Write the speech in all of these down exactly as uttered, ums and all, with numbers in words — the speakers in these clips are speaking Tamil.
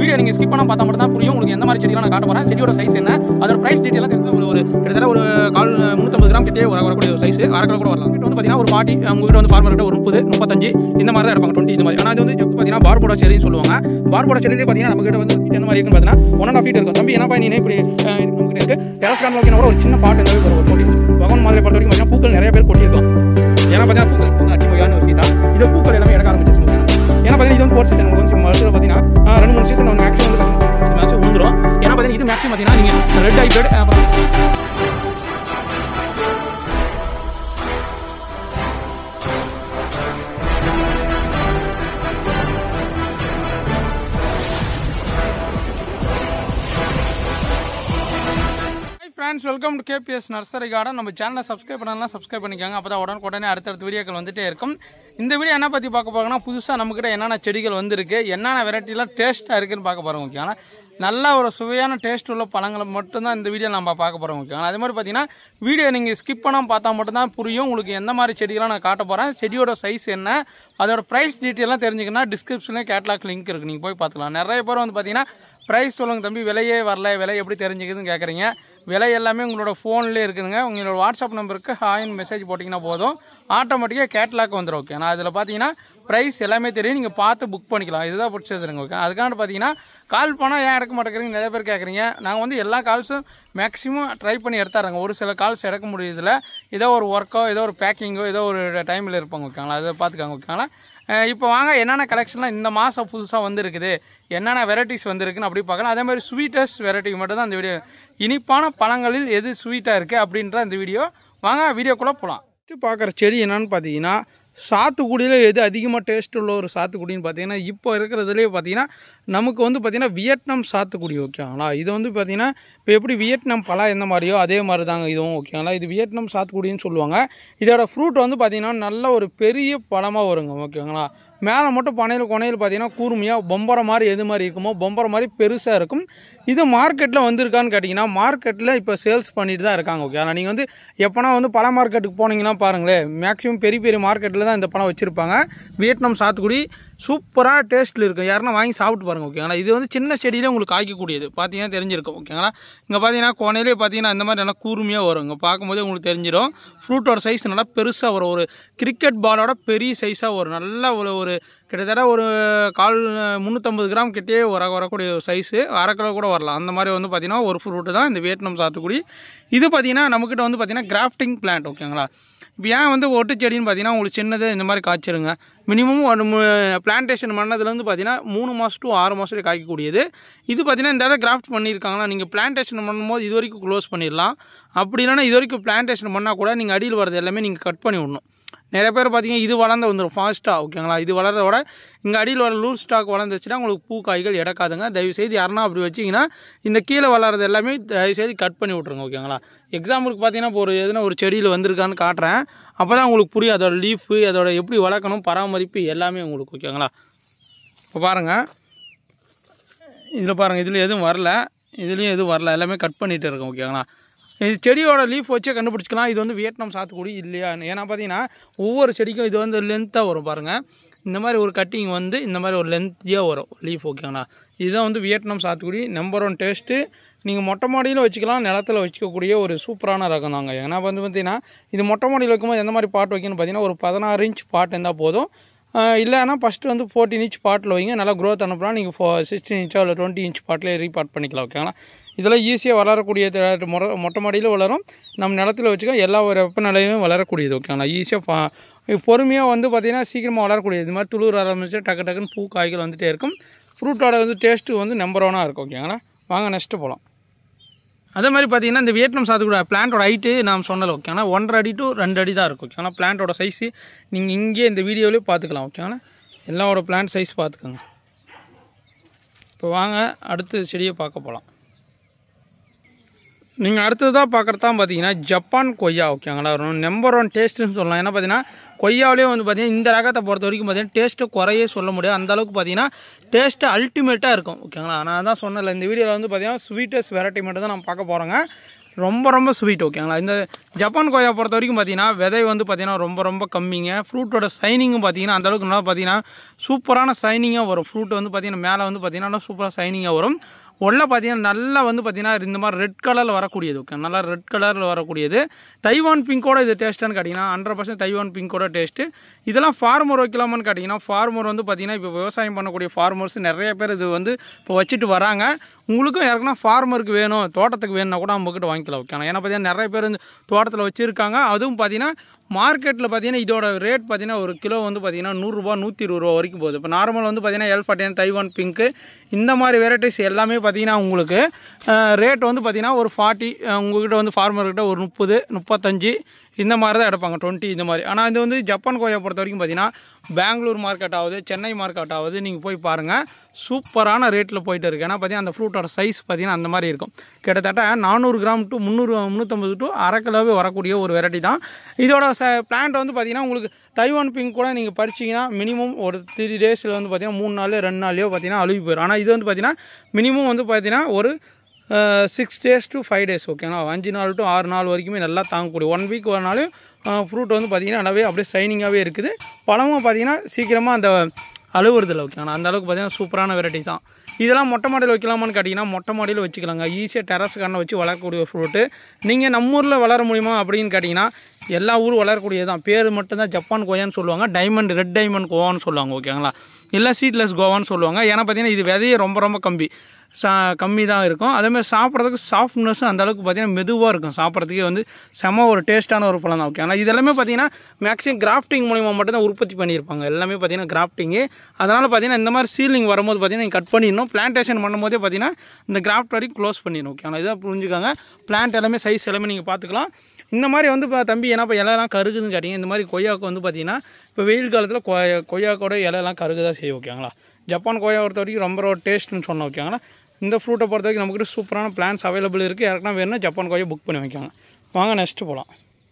வீடியோ நீங்கள் ஸ்கிப் பண்ணால் பார்த்தா மட்டும் தான் புரியும் உங்களுக்கு எந்த மாதிரி செடியெல்லாம் நான் காட்ட போகிறேன். செடியோட சைஸ் என்ன, அதோட ப்ரைஸ் டீட்டெயிலாக தெரிஞ்ச ஒரு கிட்டத்தட்ட ஒரு கால் முந்நூற்றம்பது கிராம் கிட்டே வரக்கூடிய ஒரு சைஸ் அரை கிலோ கூட வரலாம். வந்து பார்த்தீங்கன்னா ஒரு பாட்டி அவங்க வீட்டு வந்து ஃபார்மர் கிட்ட ஒரு முப்பது முப்பத்தஞ்சு இந்த மாதிரி தான் எடுப்பாங்க, டுவெண்ட்டி இந்த மாதிரி. ஆனால் அது வந்து பார்த்தீங்கன்னா பார்போட செடின்னு சொல்லுவாங்க. பார்போட செடியிலே பார்த்தீங்கன்னா நம்ம கிட்ட வந்து எந்த மாதிரி இருக்குன்னு பார்த்தீங்கன்னா ஒன் அண்ட் ஆஃப் ஃபீட் இருக்கும். தம்பி என்னப்பா நீ இப்படி நம்ம கிட்ட இருக்கு டெரஸ் கார்டன் வைக்கணும் கூட ஒரு சின்ன பாட்டு இருந்தாலும் ஒரு கொடி பகவான் மாதிரி பொறுத்த வரைக்கும் பார்த்தீங்கன்னா பூக்கள் நிறைய பேர் கொடியிருக்கும். ஏன்னா பார்த்தீங்கன்னா பூக்கள் அடிமையான ஒரு சீதா இது பூக்கள் எல்லாமே எடுக்க ஆரம்பிச்சு. ஏன்னா பார்த்தீங்கன்னா இது வந்து ஃபோர் சீசன் வந்து மருத்துவ பார்த்தீங்கன்னா ரெண்டு மூணு சீசன் வந்து மேக்ஸிமம் வந்து மேக்ஸிமம் வந்துடும். ஏன்னா பார்த்தீங்கன்னா இது மேக்ஸிமம் பார்த்தீங்கன்னா நீங்கள் red hybrid friends welcome to KPS nursery garden. நம்ம சேனலை சப்ஸ்கிரைப் பண்ணலாம், சப்ஸ்கிரைப் பண்ணிக்காங்க. அப்போ தான் உடனே உடனே அடுத்தடுத்த வீடியோக்கள் வந்துட்டே இருக்கும். இந்த வீடியோ என்ன பற்றி பார்க்க போகிறோம்னா புதுசாக நம்மக்கிட்ட என்னென்ன செடிகள் வந்துருக்கு, என்னென்ன வெரைட்டிலாம் டேஸ்ட்டாக இருக்குன்னு பார்க்க போகிறோம். ஓகேங்களா, நல்ல ஒரு சுவையான டேஸ்ட் உள்ள பழங்களை மட்டும்தான் இந்த வீடியோ நம்ம பார்க்க போகிறோம். ஓகேங்களா, அதே மாதிரி பார்த்தீங்கன்னா வீடியோ நீங்கள் ஸ்கிப் பண்ணாமல் பார்த்தா மட்டும்தான் புரியும் உங்களுக்கு எந்த மாதிரி செடிகளாம் நான் காட்ட போகிறேன். செடியோட சைஸ் என்ன, அதோட ப்ரைஸ் டீட்டெயிலாம் தெரிஞ்சுக்கன்னா டிஸ்கிரிப்ஷனில் கேட்லாக் லிங்க் இருக்குது, நீங்கள் போய் பார்த்துக்கலாம். நிறைய பேர் வந்து பார்த்தீங்கன்னா ப்ரைஸ் சொல்லுங்கள் தம்பி, விலையே வரல, விலை எப்படி தெரிஞ்சுக்குதுன்னு கேட்குறீங்க. விலை எல்லாமே உங்களோட ஃபோன்லேயே இருக்குதுங்க. உங்களோட வாட்ஸ்அப் நம்பருக்கு ஹாய்னு மெசேஜ் போட்டிங்கன்னா போதும், ஆட்டோமேட்டிக்காக கேட்லாக் வந்துடும். ஓகே, நான் அதில் பார்த்தீங்கன்னா ப்ரைஸ் எல்லாமே தெரியும், நீங்கள் பார்த்து புக் பண்ணிக்கலாம். இதுதான் பிடிச்சதுங்க. ஓகே, அதுக்கான பார்த்தீங்கன்னா கால் பண்ணால் ஏன் எடுக்க மாட்டேங்கிறீங்க நிறைய பேர் கேட்குறீங்க. நாங்கள் வந்து எல்லா கால்ஸும் மேக்ஸிமம் ட்ரை பண்ணி எடுத்தாருங்க. ஒரு சில கால்ஸ் எடுக்க முடியுதில்ல, ஏதோ ஒரு ஒர்க்கோ ஏதோ ஒரு பேக்கிங்கோ ஏதோ ஒரு டைமில் இருப்பாங்க. ஓகேங்களா, அதை பார்த்துக்காங்க. ஓகேங்களா, இப்போ வாங்க என்னென்ன கலெக்ஷன்லாம் இந்த மாதம் புதுசாக வந்துருக்குது, என்னென்ன வெரைட்டிஸ் வந்துருக்குன்னு அப்படி பார்க்கலாம். அதே மாதிரி ஸ்வீட்டஸ்ட் வெரைட்டி மட்டும் தான் இந்த வீடியோ. இனிப்பான பழங்களில் எது ஸ்வீட்டாக இருக்குது அப்படின்ற இந்த வீடியோ. வாங்க வீடியோக்குள்ளே போகலாம். பார்க்குற செடி என்னன்னு பார்த்தீங்கன்னா சாத்துக்குடியில் எது அதிகமாக டேஸ்ட் உள்ள ஒரு சாத்துக்குடின்னு பார்த்தீங்கன்னா இப்போ இருக்கிறதுலேயே பார்த்தீங்கன்னா நமக்கு வந்து பார்த்தீங்கன்னா வியட்நாம் சாத்துக்குடி. ஓகேங்களா, இது வந்து பார்த்தீங்கன்னா இப்போ எப்படி வியட்நாம் பழம் எந்த மாதிரியோ அதே மாதிரி தாங்க இதுவும். ஓகேங்களா, இது வியட்நாம் சாத்துக்குடின்னு சொல்லுவாங்க. இதோட ஃப்ரூட் வந்து பார்த்தீங்கன்னா நல்ல ஒரு பெரிய பழமாக வருங்க. ஓகேங்களா, மேலே மட்டும் பனையில் கொனையில் பார்த்தீங்கன்னா கூர்மையாக பொம்பரை மாதிரி எது மாதிரி இருக்குமோ பொம்பரை மாதிரி பெருசாக இருக்கும். இது மார்க்கெட்டில் வந்திருக்கான்னு கேட்டிங்கன்னா மார்க்கெட்டில் இப்போ சேல்ஸ் பண்ணிட்டு தான் இருக்காங்க. ஓகே, ஆனால் நீங்கள் வந்து எப்போனா வந்து பழ மார்க்கெட்டுக்கு போனீங்கன்னா பாருங்களேன், மேக்ஸிமம் பெரிய பெரிய மார்க்கெட்டில் தான் இந்த பழம் வச்சுருப்பாங்க. வியட்நாம் சாத்துக்குடி சூப்பராக டேஸ்ட்டில் இருக்கும், யாருன்னா வாங்கி சாப்பிட்டு பாருங்கள். ஓகேங்களா, இது வந்து சின்ன செடியிலே உங்களுக்கு காய்க்கக்கூடியது பார்த்தீங்கன்னா தெரிஞ்சிருக்கும். ஓகேங்களா, இங்கே பார்த்தீங்கன்னா கொனையிலே பார்த்தீங்கன்னா இந்த மாதிரி நல்லா கூர்மையாக வரும். இங்கே பார்க்கும்போதே உங்களுக்கு தெரிஞ்சிடும். ஃப்ரூட்டோட சைஸ் நல்லா பெருசாக வரும், ஒரு கிரிக்கெட் பாலோட பெரிய சைஸாக வரும். நல்லா ஒரு ஒரு கிட்டத்தட்ட ஒரு கால் முந்நூற்றம்பது கிராம் கிட்டே வர வரக்கூடிய சைஸு, அரை கிலோ கூட வரலாம். அந்த மாதிரி வந்து பார்த்திங்கன்னா ஒரு ஃப்ரூட்டு தான் இந்த வியட்நாம் சாத்துக்குடி. இது பார்த்திங்கன்னா நம்மக்கிட்ட வந்து பார்த்திங்கன்னா கிராஃப்டிங் பிளான்ட். ஓகேங்களா, இப்போ ஏன் வந்து ஒட்டு செடின்னு பார்த்தீங்கன்னா உங்களுக்கு சின்னது இந்த மாதிரி காய்ச்சிருங்க. மினிமம் ஒரு பிளான்டேஷன் பண்ணதுலேருந்து பார்த்தீங்கன்னா மூணு மாதம் டு ஆறு மாதத்துலேயே காய்க்கக்கூடியது. இது பார்த்தீங்கன்னா இந்த இதை கிராஃப்ட் பண்ணியிருக்காங்களா, நீங்கள் பிளான்டேஷன் பண்ணும்போது இது வரைக்கும் க்ளோஸ் பண்ணிடலாம். அப்படி இல்லைன்னா இது வரைக்கும் பிளான்டேஷன் பண்ணால் கூட நீங்கள் அடியில் வரது எல்லாமே நீங்கள் கட் பண்ணி விடணும். நிறைய பேர் பார்த்தீங்கன்னா இது வளர்ந்து வந்துடும் ஃபாஸ்ட்டாக. ஓகேங்களா, இது வளர்றத விட இங்கே அடியில் வர லூஸ் ஸ்டாக் வளர்ந்துச்சுன்னா உங்களுக்கு பூ காய்கள் எடுக்காதுங்க. தயவுசெய்து யாருன்னா அப்படி வச்சிங்கன்னா இந்த கீழே வளர்றது எல்லாமே தயவுசெய்து கட் பண்ணி விட்ருங்க. ஓகேங்களா, எக்ஸாம்பிளுக்கு பார்த்தீங்கன்னா இப்போ ஒரு எதுனா ஒரு செடியில் வந்திருக்கான்னு காட்டுறேன், அப்போ தான் உங்களுக்கு புரியும் அதோட லீஃபு அதோட எப்படி வளர்க்கணும் பராமரிப்பு எல்லாமே உங்களுக்கு. ஓகேங்களா, இப்போ பாருங்கள் இதில் பாருங்கள், இதில் எதுவும் வரல, இதுலேயும் எதுவும் வரல, எல்லாமே கட் பண்ணிகிட்டு இருக்கோம். ஓகேங்களா, இது செடியோட லீஃப் வச்சே கண்டுபிடிச்சிக்கலாம் இது வந்து வியட்நாம் சாத்துக்குடி இல்லையா. ஏன்னா பார்த்தீங்கன்னா ஒவ்வொரு செடிக்கும் இது வந்து லென்த்தாக வரும் பாருங்கள். இந்த மாதிரி ஒரு கட்டிங் வந்து இந்த மாதிரி ஒரு லென்த்தியாக வரும் லீஃப். ஓகேங்களா, இதுதான் வந்து வியட்நாம் சாத்துக்குடி. Number one taste. நீங்கள் மொட்டை மாடியில் வச்சுக்கலாம், நிலத்தில் வச்சுக்கக்கூடிய ஒரு சூப்பரான ரகம் தாங்க. ஏன்னா வந்து பார்த்தீங்கன்னா இது மொட்டை மாடியில் வைக்கும்போது எந்த மாதிரி பாட் வைக்கணும்னு பார்த்தீங்கன்னா ஒரு பதினாறு இன்ச் பாட் இருந்தால் போதும். இல்லைன்னா ஃபஸ்ட்டு வந்து ஃபோர்டீன் இன்ச் பாட்டில் வைங்க, நல்லா க்ரோத் அனுப்பலாம். நீங்கள் ஃபோ சிக்ஸ்டீன் இன்ச்சோ இல்லை டுவெண்ட்டி இன்ச் பாட்டிலே ரீபாட் பண்ணிக்கலாம். ஓகேங்களா, இதெல்லாம் ஈஸியாக வளரக்கூடிய மொ மொட்டை மாடியில் வளரும், நம்ம நிலத்தில் வச்சுக்க எல்லா ஒரு வெப்பநிலையிலும் வளரக்கூடியது. ஓகேங்களா, ஈஸியாக பொறுமையாக வந்து பார்த்திங்கன்னா சீக்கிரமாக வளரக்கூடியது. இது மாதிரி துளிர் ஆரம்பிச்சு டக்கு டக்குன்னு பூ காய்கள் வந்துகிட்டே இருக்கும். ஃப்ரூட்டோட வந்து டேஸ்ட்டு வந்து நம்பர் ஒன்னாக இருக்கும். ஓகேங்களா, வாங்க நெக்ஸ்ட்டு போகலாம். அதே மாதிரி பார்த்தீங்கன்னா இந்த வியட்நாம் சாத்துக்குடி பிளான்ட்டோட ஹைட்டு நான் சொன்னல. ஓகேங்களா, ஒன்றரை அடி டு ரெண்டு அடி தான் இருக்கும். ஓகேங்களா, பிளான்ட்டோட சைஸு நீங்கள் இங்கே இந்த வீடியோவிலே பார்த்துக்கலாம். ஓகேங்களா, எல்லாரோட பிளான்ட் சைஸ் பார்த்துக்கோங்க. இப்போ வாங்க அடுத்த செடியை பார்க்க போகலாம். நீங்கள் அடுத்ததாக பார்க்குறது தான் பார்த்தீங்கன்னா ஜப்பான் கொய்யா. ஓகேங்களா, நம்பர் ஒன் டேஸ்ட்டுன்னு சொல்லலாம். ஏன்னா பார்த்தீங்கன்னா கொய்யாவிலே வந்து பார்த்தீங்கன்னா இந்த ரகத்தை பொறுத்த வரைக்கும் பார்த்தீங்கன்னா டேஸ்ட்டு குறையே சொல்ல முடியாது, அந்தளவுக்கு பார்த்தீங்கன்னா டேஸ்ட்டு அல்டிமேட்டாக இருக்கும். ஓகேங்களா, நான் தான் சொன்னல இந்த வீடியோவில் வந்து பார்த்தீங்கன்னா ஸ்வீட்டஸ்ட் வெரைட்டி மட்டும் தான் நம்ம பார்க்க போகிறோங்க. ரொம்ப ரொம்ப ஸ்வீட் ஓகேங்களா. இந்த ஜப்பான் கொய்யா பொறுத்த வரைக்கும் பார்த்தீங்கன்னா விதை வந்து பார்த்தீங்கன்னா ரொம்ப ரொம்ப கம்மிங்க. ஃப்ரூட்டோட சைனிங்கும் பார்த்தீங்கன்னா அந்தளவுக்கு நல்லா பார்த்தீங்கன்னா சூப்பரான சைனிங்காக வரும். ஃப்ரூட் வந்து பார்த்தீங்கன்னா மேலே வந்து பார்த்தீங்கன்னா சூப்பராக சைனிங்காக வரும். உள்ள பார்த்தீங்கன்னா நல்லா வந்து பார்த்தீங்கன்னா இந்த மாதிரி ரெட் கலரில் வரக்கூடியது. ஓகே, நல்லா ரெட் கலரில் வரக்கூடியது. தைவான் பிங்கோட இது டேஸ்ட்டானு கேட்டிங்கன்னா ஹண்ட்ரட் பர்சன்ட் தைவான் பிங்கோட டேஸ்ட்டு. இதெல்லாம் ஃபார்மர் வைக்கலாமான்னு கேட்டிங்கன்னா ஃபார்மர் வந்து பார்த்தீங்கன்னா இப்போ விவசாயம் பண்ணக்கூடிய ஃபார்மர்ஸ் நிறைய பேர் இது வந்து இப்போ வச்சுட்டு வராங்க. உங்களுக்கும் யாருக்குன்னா ஃபார்மருக்கு வேணும், தோட்டத்துக்கு வேணும்னா கூட நம்மக்கிட்ட வாங்கிக்கலாம். ஓகே, ஏன்னா பார்த்தீங்கன்னா நிறைய பேர் வந்து தோட்டத்தில் வச்சுருக்காங்க. அதுவும் பார்த்தீங்கன்னா மார்க்கெட்டில் பார்த்தீங்கன்னா இதோட ரேட் பார்த்தீங்கன்னா ஒரு கிலோ வந்து பார்த்தீங்கன்னா நூறுரூபா நூற்றி இருபது ரூபா வரைக்கும் போகுது. இப்போ நார்மல் வந்து பார்த்தீங்கன்னா எல் ஃபார்ட்டி தைவான் பிங்க்கு இந்த மாதிரி வெரைட்டிஸ் எல்லாமே பார்த்தீங்கன்னா உங்களுக்கு ரேட் வந்து பார்த்தீங்கன்னா ஒரு ஃபார்ட்டி, உங்கள்கிட்ட வந்து ஃபார்மர்கிட்ட ஒரு முப்பது முப்பத்தஞ்சு இந்த மாதிரி தான் எடுப்பாங்க, டுவெண்ட்டி இந்த மாதிரி. ஆனால் இது வந்து ஜப்பான் கொய்யா பொறுத்த வரைக்கும் பார்த்தீங்கன்னா பெங்களூர் மார்க்கெட் ஆகுது, சென்னை மார்க்கெட் ஆகுது, நீங்கள் போய் பாருங்கள் சூப்பரான ரேட்டில் போயிட்டு இருக்குது. ஏன்னா பார்த்தீங்கன்னா அந்த ஃப்ரூட்டோட சைஸ் பார்த்தீங்கன்னா அந்த மாதிரி இருக்கும். கிட்டத்தட்ட நானூறு கிராம் டு முந்நூறு முந்நூற்றம்பது டு அரை கிலோவே வரக்கூடிய ஒரு வெரைட்டி தான். இதோட ச பிளான்ட் வந்து பார்த்தீங்கன்னா உங்களுக்கு தைவான் பிங்க் கூட நீங்கள் பறிச்சிங்கன்னா மினிமம் ஒரு த்ரீ டேஸில் வந்து பார்த்தீங்கன்னா மூணு நாள் ரெண்டு நாள்லையோ பார்த்தீங்கன்னா அழுகி போயிடும். ஆனால் இது வந்து பார்த்தீங்கன்னா மினிமம் வந்து பார்த்தீங்கன்னா ஒரு six days to five days ஓகேங்களா, அஞ்சு நாள் டு ஆறு நாள் வரைக்குமே நல்லா தாங்கக்கூடிய. ஒன் வீக் ஒரு நாள் ஃப்ரூட் வந்து பார்த்திங்கன்னா நல்லாவே அப்படியே ஷைனிங்காகவே இருக்குது. பழமும் பார்த்திங்கன்னா சீக்கிரமாக அந்த அழுவுறதில்லை. ஓகேங்களா, அந்த அளவுக்கு பார்த்திங்கன்னா சூப்பரான வெரைட்டி தான். இதெல்லாம் மொட்டை மாடியில் வைக்கலாமான்னு கேட்டிங்கன்னா மொட்டை மாடியில் வச்சுக்கலாங்க. ஈஸியாக டெரஸ் கார்டனை வச்சு வளரக்கூடிய ஒரு ஃப்ரூட்டு. நீங்கள் நம்ம ஊரில் வளர முடியுமா அப்படின்னு கேட்டிங்கன்னா எல்லா ஊரும் வளரக்கூடியது தான். பேர் மட்டும்தான் ஜப்பான் கொய்யான்னு சொல்லுவாங்க, டைமண்ட் ரெட் டைமண்ட் கோவான்னு சொல்லுவாங்க. ஓகேங்களா, இல்லை சீட்லெஸ் கோவான்னு சொல்லுவாங்க. ஏன்னா பார்த்திங்கன்னா இது விதையே ரொம்ப ரொம்ப கம்மி சா கம்மி தான் இருக்கும். அதேமாதிரி சாப்பிட்றதுக்கு சாஃப்ட்னஸும் அந்தளவுக்கு பார்த்திங்கன்னா மெதுவாக இருக்கும். சாப்பிட்றதுக்கே வந்து செம ஒரு டேஸ்ட்டான ஒரு பழம் தான். ஓகே, ஆனால் இதெல்லாமே பார்த்திங்கன்னா மேக்ஸிமம் கிராஃப்டிங் மூலிமா மட்டும்தான் உற்பத்தி பண்ணியிருப்பாங்க. எல்லாமே பார்த்திங்கன்னா கிராஃப்டிங்கு. அதனால் பார்த்திங்கன்னா இந்த மாதிரி சீலிங் வரும்போது பார்த்திங்கன்னா நீங்கள் கட் பண்ணிடணும். பிளான்டேஷன் பண்ணும்போதே பார்த்திங்கன்னா இந்த கிராஃப்ட் வரைக்கும் க்ளோஸ் பண்ணிடணும். ஓகே, ஆனால் இதாக புரிஞ்சுக்காங்க. பிளான்ட் எல்லாமே சைஸ் எல்லாமே நீங்கள் பார்த்துக்கலாம். இந்த மாதிரி வந்து இப்போ தம்பி ஏன்னா இப்போ இலையெல்லாம் கருகுதுன்னு கேட்டிங்க. இந்த மாதிரி கொய்யாவுக்கு வந்து பார்த்திங்கன்னா இப்போ வெயில் காலத்தில் கொய்யா கொய்யாக்கோட இலையெல்லாம் கருகுதான் செய்யும். ஓகேங்களா, ஜப்பான் கொய்யா பொறுத்த வரைக்கும் ரொம்ப ஒரு டேஸ்ட்டுன்னு சொன்னோம். ஓகேங்களா, இந்த ஃப்ரூட்டை பொறுத்த வரைக்கும் நம்மக்கிட்ட சூப்பரான பிளான்ஸ் அவைலபிள் இருக்குது. யாருக்குன்னா வேணும்னா ஜப்பான் கொய்யா புக் பண்ணி வைக்காங்க. வாங்க நெக்ஸ்ட்டு போகலாம்.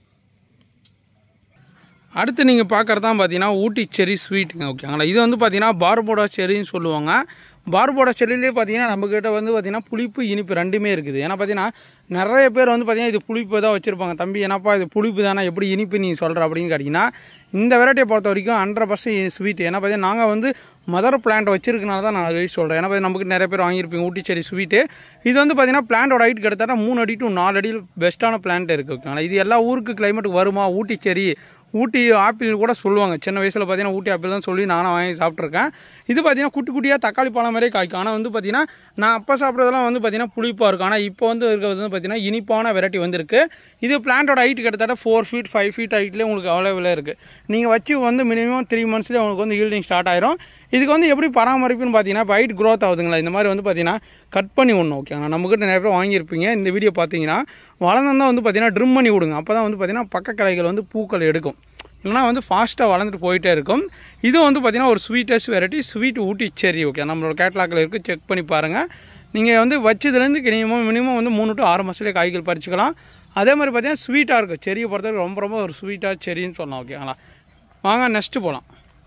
அடுத்து நீங்கள் பார்க்குறது தான் பார்த்தீங்கன்னா ஊட்டி செரி ஸ்வீட்டுங்க. ஓகேங்களா, இது வந்து பார்த்தீங்கன்னா பார்போடா செரின்னு சொல்லுவாங்க. பார்போடா செடியிலே பார்த்தீங்கன்னா நம்மக்கிட்ட வந்து பார்த்திங்கன்னா புளிப்பு இனிப்பு ரெண்டுமே இருக்குது. ஏன்னா பார்த்தீங்கன்னா நிறைய பேர் வந்து பார்த்திங்கன்னா இது புளிப்பு தான் வச்சுருப்பாங்க. தம்பி என்னப்பா இது புளிப்பு தானே எப்படி இனிப்பு நீ சொல்கிற அப்படின்னு கேட்டிங்கன்னா இந்த வெரைட்டியை பொறுத்த வரைக்கும் ஹண்ட்ரட் பர்சன்ட் ஸ்வீட். ஏன்னா பார்த்தீங்கன்னா நாங்கள் வந்து மதர் பிளான்ட் வச்சிருக்கனால தான் நான் வெளியே சொல்கிறேன். ஏன்னா பார்த்தீங்கன்னா நமக்கு நிறைய பேர் வாங்கியிருப்பீங்க ஊட்டி செடி ஸ்வீட்டு. இது வந்து பார்த்திங்கன்னா பிளான்ட்டோட ஹைட் கிட்டத்தட்ட மூணு அடி டு நாலு அடியில் பெஸ்ட்டான பிளான்ட் இருக்குது. ஓகேங்களா, இது எல்லா ஊருக்கு கிளைமேட்டுக்கு வருமா? ஊட்டி செரி ஊட்டி ஆப்பிள் கூட சொல்லுவாங்க. சின்ன வயசில் பார்த்தீங்கன்னா ஊட்டி ஆப்பிள் தான் சொல்லி நானும் வாங்கி சாப்பிட்ருக்கேன். இது பார்த்தீங்கன்னா குட்டி குட்டியாக தக்காளி பழம் மாதிரியே காய்க்கும். ஆனால் வந்து பார்த்தீங்கன்னா நான் அப்போ சாப்பிட்றதெல்லாம் வந்து பார்த்தீங்கன்னா புளிப்பாக இருக்கும். ஆனால் இப்போ வந்து இருக்கிறது வந்து பார்த்தீங்கன்னா இனிப்பான வெரைட்டி வந்துருக்கு. இது பிளான்ட்டோட ஹைட் கிட்டத்தட்ட ஃபோர் ஃபீட் ஃபைவ் ஃபீட் ஹைட்லேயே உங்களுக்கு அவைலபிளாக இருக்குது. நீங்கள் வச்சு வந்து மினிமம் த்ரீ மந்த்ஸ்லேயே உங்களுக்கு வந்து ஈல்டிங் ஸ்டார்ட் ஆயிரும். இதுக்கு வந்து எப்படி பராமரிப்புன்னு பார்த்தீங்கன்னா இப்போ ஹைட் க்ரோத் ஆகுதுங்களா, இந்த மாதிரி வந்து பார்த்தீங்கன்னா கட் பண்ணி விடணும். ஓகேங்களா, நம்மக்கிட்ட நிறைய பேர் வாங்கியிருப்பீங்க. இந்த வீடியோ பார்த்தீங்கன்னா வளர்ந்தா வந்து பார்த்தீங்கன்னா ட்ரிம் பண்ணி விடுங்க. அப்போ தான் வந்து பார்த்தீங்கன்னா பக்க கிளைகள் வந்து பூக்கள் எடுக்கும். இல்லைனா வந்து ஃபாஸ்ட்டாக வளர்ந்துட்டு போயிட்டே இருக்கும். இது வந்து பார்த்திங்கன்னா ஒரு ஸ்வீட்டஸ்ட் வெரைட்டி ஸ்வீட் ஊட்டி செரி. ஓகே, நம்மளோட கேட்லாக்கில் இருக்குது, செக் பண்ணி பாருங்கள். நீங்கள் வந்து வச்சதுலேருந்து மினிமம் மினிமம் வந்து மூணு டு ஆறு மாதத்துலேயே காய்கள் பறிச்சுக்கலாம். அதே மாதிரி பார்த்தீங்கன்னா ஸ்வீட்டாக இருக்குது. செரியை பொறுத்தவரைக்கும் ரொம்ப ரொம்ப ஒரு ஸ்வீட்டாக செரின்னு சொல்லலாம். ஓகேங்களா, வாங்க நெக்ஸ்ட்டு போகலாம்.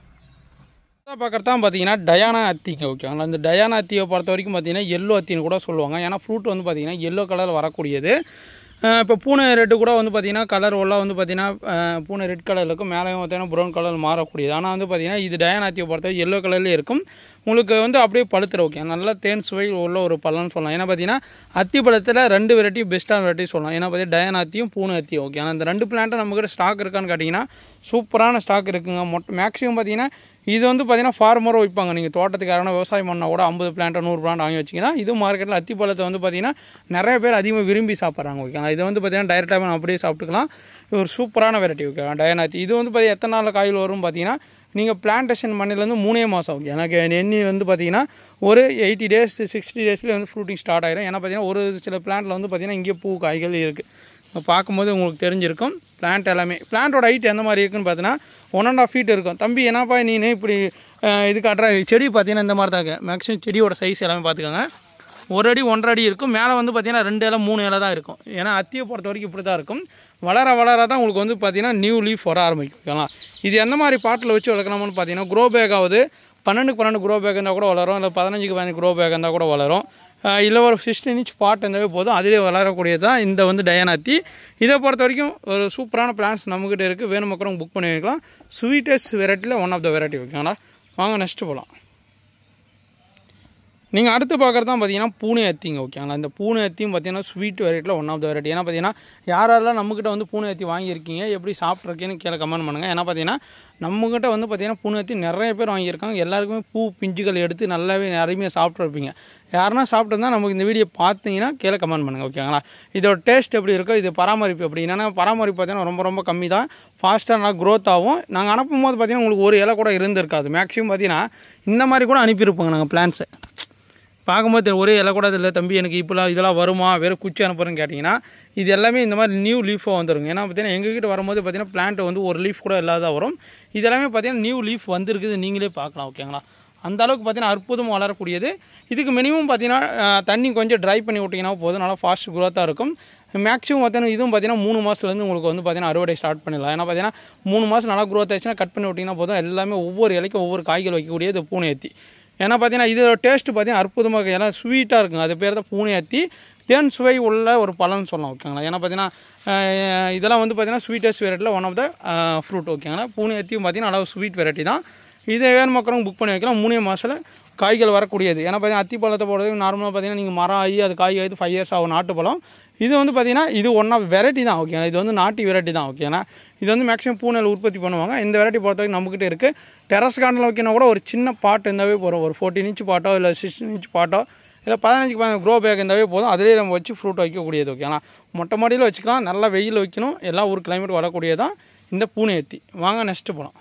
பார்க்குறது தான் பார்த்தீங்கன்னா டயானா அத்திங்க. ஓகேங்களா, இந்த டயானா அத்தியை பொறுத்த வரைக்கும் பார்த்தீங்கன்னா எல்லோ அத்தின்னு கூட சொல்லுவாங்க. ஏன்னா ஃப்ரூட் வந்து பார்த்திங்கன்னா எல்லோ கலரில் வரக்கூடியது. இப்போ பூனை ரெட்டு கூட வந்து பார்த்திங்கன்னா கலர் எல்லாம் வந்து பார்த்திங்கன்னா பூனை ரெட் கலரில் இருக்கும், மேலேயும் பார்த்திங்கன்னா ப்ரௌன் கலர் மாறக்கூடியது. ஆனால் வந்து பார்த்திங்கன்னா இது டயானாத்தியை பொறுத்த எல்லோ கலர்லேயே இருக்கும். உங்களுக்கு வந்து அப்படியே பழுத்துற. ஓகே, நல்லா தேன் சுவை உள்ள ஒரு பழம்னு சொல்லலாம். ஏன்னா பார்த்தீங்கன்னா அத்தி பழத்தில் ரெண்டு வெரைட்டி பெஸ்ட்டான வெரைட்டி சொல்லலாம். ஏன்னா பார்த்தீங்கன்னா டயானாத்தியும் பூனை அத்தியும். ஓகே, ஆனால் இந்த ரெண்டு பிளான்ட்டும் நம்மக்கிட்ட ஸ்டாக் இருக்கான்னு கேட்டிங்கன்னா சூப்பரான ஸ்டாக் இருக்குங்க. மொட்டை மேக்ஸிமம் பார்த்தீங்கன்னா இது வந்து பார்த்தீங்கன்னா ஃபார்மரும் வைப்பாங்க. நீங்கள் தோட்டத்துக்கு யாரான விவசாயம் பண்ணால் கூட ஐம்பது பிளான்ட்டை நூறு பிளான்ட் வாங்கி வச்சிங்கன்னா இது மார்க்கெட்டில் அத்தி பழத்தை வந்து பார்த்திங்கன்னா நிறைய பேர் அதிகமாக விரும்பி சாப்பிட்றாங்க. ஓகே, இதை வந்து பார்த்திங்கன்னா டைரெக்டாக நம்ம அப்படியே சாப்பிட்டுக்கலாம். இது ஒரு சூப்பரான வெரைட்டி. ஓகே, டயானாத்தி இது வந்து பார்த்தீங்கன்னா எத்தனை நாளில் காயில் வரும் பார்த்தீங்கன்னா நீங்கள் பிளான்டேஷன் பண்ணிலேருந்து மூணே மாதம் ஆகும். எனக்கு எண்ணி வந்து பார்த்திங்கன்னா ஒரு எயிட்டி டேஸ் சிக்ஸ்டி டேஸ்லேயே வந்து ஃப்ரூட்டிங் ஸ்டார்ட் ஆகிடும். ஏன்னா பார்த்தீங்கன்னா ஒரு சில பிளான்ட்டில் வந்து பார்த்திங்கன்னா இங்கே பூ காய்கள் இருக்குது. பார்க்கும்போது உங்களுக்கு தெரிஞ்சிருக்கும். பிளான்ட் எல்லாமே பிளான்ட்டோட ஹைட் எந்த மாதிரி இருக்குன்னு பார்த்தீங்கன்னா ஒன் அண்ட் ஆஃப் ஃபீட் இருக்கும். தம்பி என்னப்பா நீ இப்படி இது காட்டுற செடி பார்த்தீங்கன்னா இந்த மாதிரி தாங்க. மேக்ஸிமம் செடியோட சைஸ் எல்லாமே பார்த்துக்கோங்க. ஒரு அடி ஒன்றரை அடி இருக்கும். மேலே வந்து பார்த்திங்கன்னா ரெண்டு இலை மூணு இலை தான் இருக்கும். ஏன்னா அத்தியை பொறுத்த வரைக்கும் இப்படி தான் இருக்கும். வளர வளர தான் உங்களுக்கு வந்து பார்த்திங்கன்னா நியூ லீஃப் வர ஆரம்பிக்கும். இது எந்த மாதிரி பாட்டில் வச்சு வளர்க்கலாம்னு பார்த்தீங்கன்னா க்ரோ பேக் ஆகுது. பன்னெண்டுக்கு பன்னெண்டு க்ரோ பேக் இருந்தால் கூட வளரும். இல்லை பதினஞ்சுக்கு பதினஞ்சு க்ரோ பேக் இருந்தால் கூட வளரும். இல்லை ஒரு சிக்ஸ்டீன் இன்ச் பாட் இருந்தாவே போதும், அதிலே வளரக்கூடியது தான் இந்த வந்து டயானாத்தி. இதை பொறுத்த வரைக்கும் ஒரு சூப்பரான பிளான்ஸ் நம்மக்கிட்ட இருக்குது. வேணும் மக்களும் புக் பண்ணி வைக்கலாம். ஸ்வீட்டஸ்ட் வெரைட்டியில் ஒன் ஆஃப் த வெரைட்டி ஓகேங்களா. வாங்க நெக்ஸ்ட்டு போகலாம். நீங்கள் அடுத்து பார்க்குறது தான் பார்த்தீங்கன்னா பூனை அத்திங்க ஓகேங்களா. இந்த பூனை அத்தியும் பார்த்தீங்கன்னா ஸ்வீட் வெரைட்டியில் ஒன் ஆஃப் த வெரைட்டி. ஏன்னா பார்த்தீங்கன்னா யாரெல்லாம் நம்மக்கிட்ட வந்து பூனை அத்தி வாங்கியிருக்கீங்க, எப்படி சாப்பிட்ருக்கீன்னு கீழே கமெண்ட் பண்ணுங்கள். ஏன்னா பார்த்தீங்கன்னா நம்மக்கிட்ட வந்து பார்த்தீங்கன்னா பூனை அத்தி நிறைய பேர் வாங்கியிருக்காங்க. எல்லாருக்குமே பூ பிஞ்சுகள் எடுத்து நல்லாவே நிறைய சாப்பிட்ருப்பீங்க. யாருன்னா சாப்பிட்டுருந்தா நமக்கு இந்த வீடியோ பார்த்தீங்கன்னா கீழே கமெண்ட் பண்ணுங்கள் ஓகேங்களா. இதோட டேஸ்ட் எப்படி இருக்கோ, இது பராமரிப்பு எப்படி, என்னென்னா பராமரிப்பு பார்த்தீங்கன்னா ரொம்ப ரொம்ப கம்மி தான், ஃபாஸ்ட்டாக நல்லா க்ரோத் ஆகும். நாங்கள் அனுப்பும் போது பார்த்தீங்கன்னா உங்களுக்கு ஒரு இலை கூட இருந்திருக்காது. மேக்ஸிமம் பார்த்தீங்கன்னா இந்த மாதிரி கூட அனுப்பியிருப்போங்க நாங்கள் பிளான்ஸை. பார்க்கும்போது ஒரே இலை கூட இல்லை தம்பி எனக்கு இப்போலாம் இதெல்லாம் வருமா, வேறு குச்சி அனுப்புறேன்னு கேட்டிங்கன்னா இது எல்லாமே இந்த மாதிரி நியூ லீஃபாக வந்துருங்க. ஏன்னா பார்த்தீங்கன்னா எங்ககிட்ட வரும்போது பார்த்தீங்கன்னா பிளான்ட் வந்து ஒரு லீஃப் கூட இல்லாத வரும். இது எல்லாமே பார்த்தீங்கன்னா நியூ லீஃப் வந்துருக்குது, நீங்களே பார்க்கலாம் ஓகேங்களா. அந்த அளவுக்கு பார்த்தீங்கன்னா அற்புதமாக வளரக்கூடியது. இதுக்கு மினிமம் பார்த்தீங்கன்னா தண்ணி கொஞ்சம் ட்ரை பண்ணி விட்டிங்கன்னா போதும், நல்லா ஃபாஸ்ட் க்ரோத்தாக இருக்கும். மேக்ஸிமம் பார்த்தீங்கன்னா இதுவும் பார்த்தீங்கன்னா மூணு மாதத்துலேருந்து உங்களுக்கு வந்து பார்த்தீங்கன்னா அறுவடை ஸ்டார்ட் பண்ணிடலாம். ஏன்னா பார்த்தீங்கன்னா மூணு மாதம் நல்லா க்ரோத் ஆச்சுன்னா கட் பண்ணி விட்டிங்கன்னா போதும், எல்லாமே ஒவ்வொரு இலைக்கும் ஒவ்வொரு காய்கள் வைக்கக்கூடிய இது பூனை அத்தி. ஏன்னா பார்த்தீங்கன்னா இதோட டேஸ்ட்டு பார்த்தீங்கன்னா அற்புதமாக இருக்குது. ஏன்னா ஸ்வீட்டாக இருக்குங்க. அது பேர் தான் பூனை அத்தி. தேன் சுவை உள்ள ஒரு பழம்னு சொல்லலாம் ஓகேங்களா. ஏன்னா பார்த்தீங்கன்னா இதெல்லாம் வந்து பார்த்தீங்கன்னா ஸ்வீட்டஸ்ட் வெரைட்டியில் ஒன் ஆஃப் த ஃப்ரூட் ஓகேங்களா. பூனை அத்தியும் பார்த்தீங்கன்னா நல்லா ஸ்வீட் வெரைட்டி தான். இதை வேறு மக்களும் புக் பண்ணி வைக்கலாம். மூணே மாதத்தில் காய்கள் வரக்கூடியது. ஏன்னா பார்த்தீங்கன்னா அத்தி பழத்தை போடுறதுக்கு நார்மலாக பார்த்தீங்கன்னா நீங்கள் மரம் ஆகி அது காய் ஆகி ஃபைவ் இயர்ஸ் ஆகும் நாட்டு பழம். இது வந்து பார்த்தீங்கன்னா இது ஒன் ஆஃப் வெரைட்டி தான் ஓகேங்களா. இது வந்து நாட்டி வெரைட்டி தான் ஓகேங்களா. இது வந்து மேக்ஸிமம் பூனையில் உற்பத்தி பண்ணுவாங்க. இந்த வெரைட்டி பொறுத்தவரைக்கும் நம்மக்கிட்ட இருக்குது. டெரஸ் கார்டனில் வைக்கணும் கூட ஒரு சின்ன பாட் இருந்தாவே போகிறோம். ஒரு ஃபோர்டீன் இன்ச் பாட்டோ இல்லை சிக்ஸ்டீன் இன்ச் பாட்டோ இல்லை பதினஞ்சுக்கு க்ரோ பேக் இருந்தாவே போதும், அதிலே நம்ம வச்சு ஃப்ரூட் வைக்கக்கூடியது ஓகேங்களா. மொட்டை மாடியில் வச்சுக்கலாம், நல்லா வெயில் வைக்கணும், எல்லா ஊர் கிளைமேட் வரக்கூடியதான் இந்த பூனை அத்தி. வாங்க நெக்ஸ்ட்டு போகலாம்.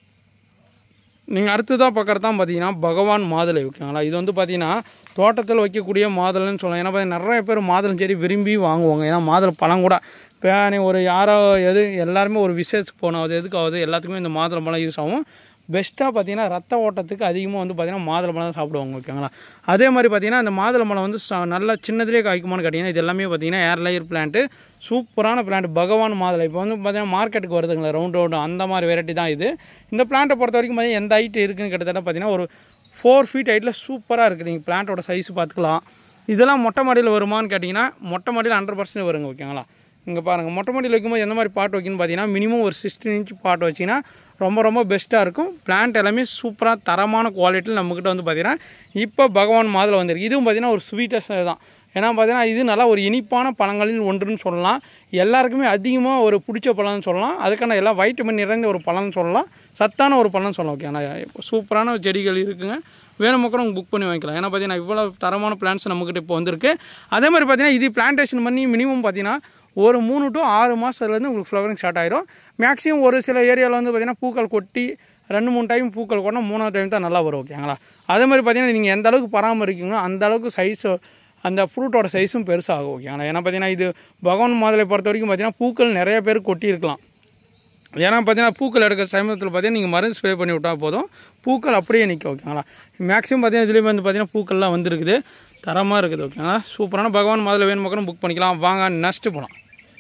நீங்கள் அடுத்ததாக பார்க்குறது தான் பார்த்தீங்கன்னா பகவான் மாதுளை ஓகேங்களா. இது வந்து பார்த்தீங்கன்னா தோட்டத்தில் வைக்கக்கூடிய மாதுளைன்னு சொல்லலாம். ஏன்னா பார்த்தீங்கன்னா நிறைய பேர் மாதுளை செடி விரும்பி வாங்குவாங்க. ஏன்னா மாதுளை பழம் கூட இப்போ ஒரு யாரோ எது எல்லாருமே ஒரு விசேஷத்துக்கு போனோம், அது எதுக்காவது எல்லாத்துக்குமே இந்த மாதுளை பழம் யூஸ் ஆகும். பெஸ்ட்டாக பார்த்தீங்கன்னா ரத்த ஓட்டத்துக்கு அதிகமாக வந்து பார்த்திங்கன்னா மாதுளை பழம் தான் சாப்பிடுவாங்க ஓகேங்களா. அதே மாதிரி பார்த்திங்கன்னா இந்த மாதுளை பழம் வந்து நல்லா சின்னதுலேயே காய்க்குமான்னு கேட்டிங்கன்னா இது எல்லாமே பார்த்திங்கன்னா ஏர் லேயர் பிளான்ட்டு, சூப்பரான பிளான்ட் பகவான் மாதுளை. இப்போ வந்து பார்த்திங்கன்னா மார்க்கெட்டுக்கு வருதுங்களா ரவுண்ட் ரவுண்டு அந்த மாதிரி வெரைட்டி தான் இது. இந்த பிளான்ட்டை பொறுத்த வரைக்கும் பார்த்திங்கன்னா எந்த ஹைட் இருக்குதுன்னு கிட்டத்தட்ட பார்த்திங்கன்னா ஒரு ஃபோர் ஃபீட் ஹைட்டில் சூப்பராக இருக்குது. நீங்கள் பிளான்ட்டோட சைஸ் பார்த்துக்கலாம். இதெல்லாம் மொட்டை மாடியில் வருமானு கேட்டிங்கன்னா மொட்டை மாடியில் ஹண்ட்ரட் பர்சன்ட் வருங்க ஓகேங்களா. இங்கே பாருங்கள் மொட்டை மாடியில் வைக்கும்போது எந்த மாதிரி பாட் வைக்கணும்னு பார்த்தீங்கன்னா மினிமம் ஒரு சிக்ஸ்டீன் இன்ச் பாட் வச்சிங்கன்னா ரொம்ப ரொம்ப பெஸ்ட்டாக இருக்கும். பிளான்ட் எல்லாமே சூப்பராக தரமான குவாலிட்டியில் நம்மக்கிட்ட வந்து பார்த்திங்கன்னா இப்போ பகவான் மாதுளை வந்துருக்கு. இதுவும் பார்த்திங்கன்னா ஒரு ஸ்வீட்டஸ்ட் தான். ஏன்னா பார்த்தீங்கன்னா இது நல்லா ஒரு இனிப்பான பழங்களில் ஒன்றுன்னு சொல்லலாம். எல்லாருக்குமே அதிகமாக ஒரு பிடிச்ச பழம்னு சொல்லலாம். அதுக்கான எல்லாம் வைட்டமின் நிறைந்த ஒரு பழம்னு சொல்லலாம், சத்தான ஒரு பழம்னு சொல்லலாம் ஓகே. ஆனால் சூப்பரான செடிகள் இருக்குங்க, வேணும் மக்களும் புக் பண்ணி வாங்கிக்கலாம். ஏன்னா பார்த்தீங்கன்னா இவ்வளோ தரமான பிளான்ட்ஸ் நம்மக்கிட்ட இப்போ வந்திருக்கு. அதே மாதிரி பார்த்தீங்கன்னா இது பிளான்டேஷன் பண்ணி மினிமம் பார்த்தீங்கன்னா ஒரு மூணு டு ஆறு மாதத்துலேருந்து உங்களுக்கு ஃப்ளவரிங் ஸ்டார்ட் ஆயிரும். மேக்ஸிமம் ஒரு சில ஏரியாவில் வந்து பார்த்திங்கன்னா பூக்கள் கொட்டி ரெண்டு மூணு டைம் பூக்கள் கொட்டினா மூணாவது டைம் தான் நல்லா வரும் ஓகேங்களா. அதே மாதிரி பார்த்திங்கன்னா நீங்கள் எந்த அளவுக்கு பராமரிக்கீங்களோ அந்த அளவுக்கு சைஸ் அந்த ஃப்ரூட்டோட சைஸும் பெருசாகும் ஓகேங்களா. ஏன்னா பார்த்தீங்கன்னா இது பகவான் மாதுளை பொறுத்த வரைக்கும் பார்த்திங்கன்னா பூக்கள் நிறைய பேர் கொட்டி இருக்கலாம். ஏன்னா பார்த்தீங்கன்னா பூக்கள் எடுக்கிற சமயத்தில் பார்த்தீங்கன்னா நீங்கள் மருந்து ஸ்ப்ரே பண்ணி விட்டால் போதும், பூக்கள் அப்படியே நிற்கும் ஓகேங்களா. மேக்ஸிமம் பார்த்தீங்கன்னா இதுலேயும் வந்து பார்த்தீங்கன்னா பூக்கள்லாம் வந்துருக்குது, தரமாக இருக்குது ஓகேங்களா. சூப்பரான பகவான் மாதுளை வேணும் மக்களும் புக் பண்ணிக்கலாம். வாங்க நெக்ஸ்ட்டு போகலாம்.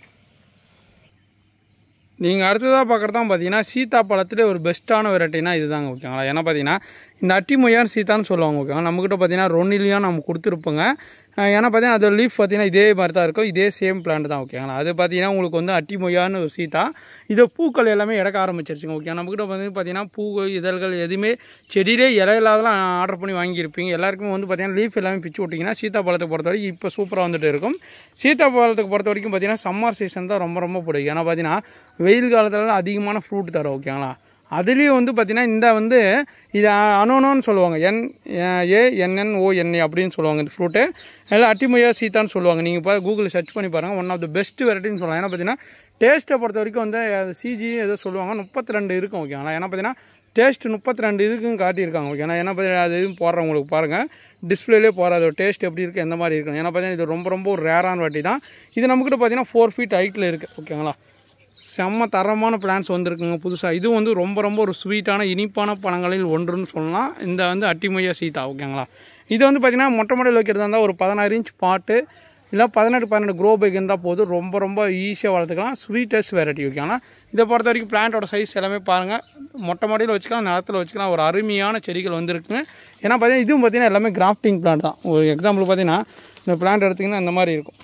நீங்கள் அடுத்ததாக பார்க்குறது தான் பார்த்தீங்கன்னா சீத்தாப்பழத்தில் ஒரு பெஸ்ட்டான வெரைட்டினா இது தாங்க ஓகேங்களா. ஏன்னா பார்த்தீங்கன்னா இந்த அட்டிமொய்யான் சீத்தான்னு சொல்லுவாங்க ஓகேங்களா. நம்மக்கிட்ட பார்த்தீங்கன்னா ரொன்னிலியும் நம்ம கொடுத்துருப்போங்க. ஏன்னா பார்த்தீங்கன்னா அது லீஃப் பார்த்தீங்கன்னா இதே மாதிரி தான் இருக்கும், இதே சேம் பிளான்ட் தான் ஓகேங்களா. அது பார்த்தீங்கன்னா உங்களுக்கு வந்து அட்டிமொய்யான்னு ஒரு சீத்தா. இதை பூக்கள் எல்லாமே எடுக்க ஆரம்பிச்சிருச்சுங்க ஓகே. நம்மக்கிட்ட வந்து பார்த்தீங்கன்னா பூ இதழ்கள் எதுவுமே செடியிலே இலையில்லாதெல்லாம் ஆர்டர் பண்ணி வாங்கியிருப்பீங்க. எல்லாருக்குமே வந்து பார்த்தீங்கன்னா லீஃப் எல்லாமே பிச்சு விட்டிங்கன்னா சீத்தாப்பழத்தை பொறுத்த வரைக்கும் இப்போ சூப்பராக வந்துட்டு இருக்கும். சீத்தாப்பழத்துக்கு பொறுத்த வரைக்கும் பார்த்தீங்கன்னா சம்மர் சீசன் தான் ரொம்ப ரொம்ப பிடிக்கும். ஏன்னா பார்த்தீங்கன்னா வெயில் காலத்தில் அதிகமான ஃப்ரூட் தரும் ஓகேங்களா. அதுலேயும் வந்து பார்த்திங்கன்னா இந்த வந்து இது அனோனோன்னு சொல்லுவாங்க, என் ஏ என்என் ஓஎன்ஏ அப்படின்னு சொல்லுவாங்க இந்த ஃப்ரூட்டு. எல்லாம் அட்டிமொய்யா சீத்தான்னு சொல்லுவாங்க. நீங்கள் இப்போ கூகுளில் சர்ச் பண்ணி பாருங்கள், ஒன் ஆஃப் த பெஸ்ட் வெரைட்டின்னு சொல்லலாம். ஏன்னா பார்த்தீங்கன்னா டேஸ்ட்டை பொறுத்த வரைக்கும் வந்து சிஜி ஏதோ சொல்லுவாங்க முப்பத்தி ரெண்டு இருக்கும் ஓகேங்களா. ஏன்னா பார்த்தீங்கன்னா டேஸ்ட் முப்பத்தி ரெண்டு இதுக்கும் காட்டியிருக்காங்க ஓகே. ஏன்னா பார்த்தீங்கன்னா அது எதுவும் போடுறேன் உங்களுக்கு பாருங்கள், டிஸ்பிளேலே போகிற டேஸ்ட் எப்படி இருக்குது எந்த மாதிரி இருக்கும். ஏன்னா பார்த்தீங்கன்னா இது ரொம்ப ரொம்ப ஒரு ரேரான வாட்டி தான். இது நம்மக்கிட்ட பார்த்தீங்கன்னா ஃபோர் ஃபீட் ஹைட்டில் இருக்குது ஓகேங்களா. செம்ம தரமான பிளான்ஸ் வந்துருக்குங்க புதுசாக. இது வந்து ரொம்ப ரொம்ப ஒரு ஸ்வீட்டான இனிப்பான பழங்களில் ஒன்றுன்னு சொல்லலாம் இந்த வந்து அட்டிமொய்யா சீத்தா ஓகேங்களா. இது வந்து பார்த்திங்கன்னா மொட்டை மாடியில் வைக்கிறதா இருந்தால் ஒரு பதினாறு இன்ச் பாட்டு இல்லை பதினெட்டு பதினெட்டு க்ரோ பேக் இருந்தால் போதும், ரொம்ப ரொம்ப ஈஸியாக வளர்த்துக்கலாம். ஸ்வீட்டஸ்ட் வெரைட்டி ஓகேங்களா. இதை பொறுத்த வரைக்கும் பிளான்ட்டோட சைஸ் எல்லாமே பாருங்கள், மொட்டை மாடியில் வச்சுக்கலாம், நிலத்தில் வச்சுக்கலாம். ஒரு அருமையான செடிகள் வந்துருக்குங்க. ஏன்னா பார்த்தீங்கன்னா இதுவும் பார்த்தீங்கன்னா எல்லாமே கிராஃப்டிங் பிளான்ட் தான். ஒரு எக்ஸாம்பிள் பார்த்தீங்கன்னா இந்த பிளான்ட் எடுத்திங்கன்னா இந்த மாதிரி இருக்கும்